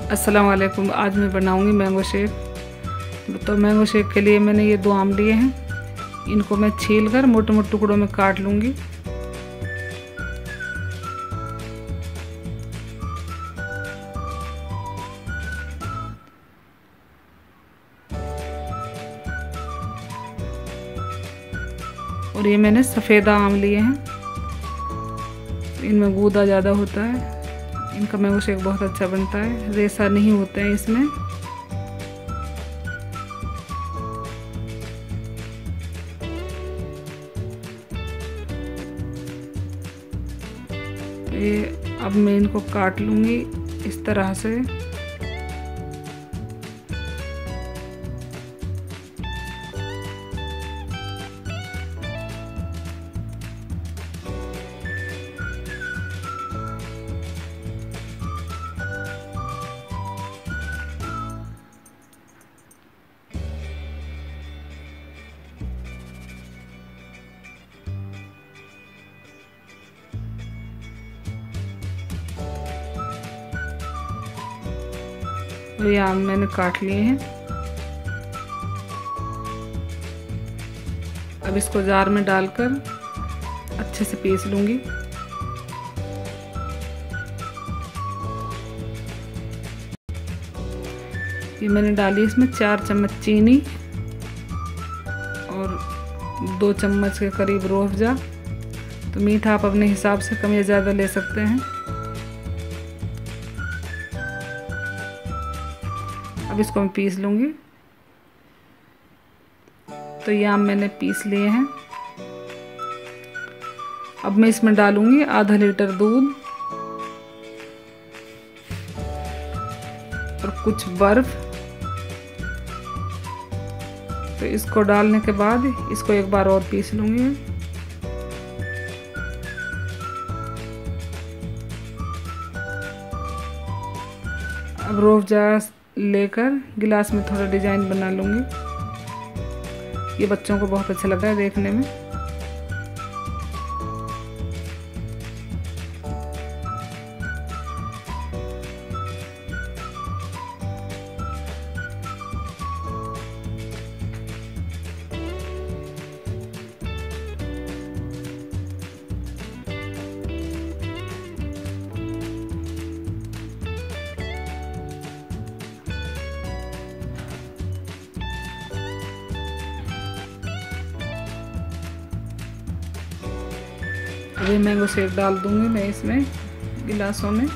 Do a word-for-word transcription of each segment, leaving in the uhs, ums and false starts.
अस्सलाम वालेकुम। आज मैं बनाऊंगी मैंगो शेक। तो मैंगो शेक के लिए मैंने ये दो आम लिए हैं, इनको मैं छील कर मोटे मोटे टुकड़ों में काट लूँगी। और ये मैंने सफ़ेदा आम लिए हैं, इनमें गूदा ज़्यादा होता है, इनका मैंगो शेक बहुत अच्छा बनता है, रेसा नहीं होते हैं इसमें। ये अब मैं इनको काट लूँगी इस तरह से। और ये आम मैंने काट लिए हैं। अब इसको जार में डालकर अच्छे से पीस लूँगी। ये मैंने डाली इसमें चार चम्मच चीनी और दो चम्मच के करीब रूह अफ़ज़ा। तो मीठा आप अपने हिसाब से कम या ज़्यादा ले सकते हैं। अब इसको मैं पीस लूँगी। तो ये आम मैंने पीस लिए हैं। अब मैं इसमें डालूँगी आधा लीटर दूध और कुछ बर्फ़। तो इसको डालने के बाद इसको एक बार और पीस लूँगी। अब रूह अफ़ज़ा लेकर गिलास में थोड़ा डिज़ाइन बना लूँगी। ये बच्चों को बहुत अच्छा लगता है देखने में। अभी मैंगो शेक डाल दूंगी मैं इसमें गिलासों में।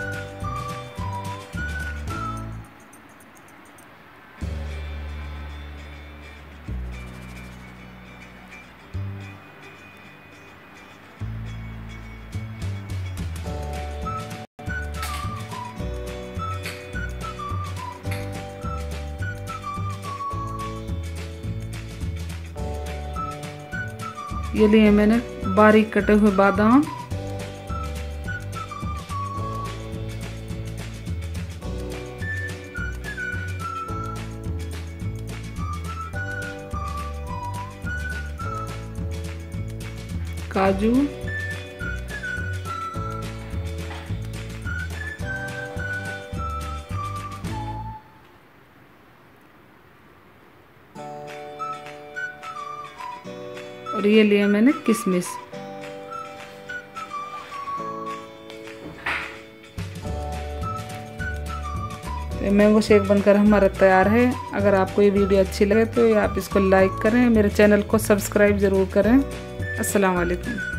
ये लिए मैंने बारीक कटे हुए बादाम, काजू, और ये लिया मैंने किशमिश। तो मैंगो शेक बनकर हमारा तैयार है। अगर आपको ये वीडियो अच्छी लगे तो आप इसको लाइक करें, मेरे चैनल को सब्सक्राइब ज़रूर करें। अस्सलाम वालेकुम।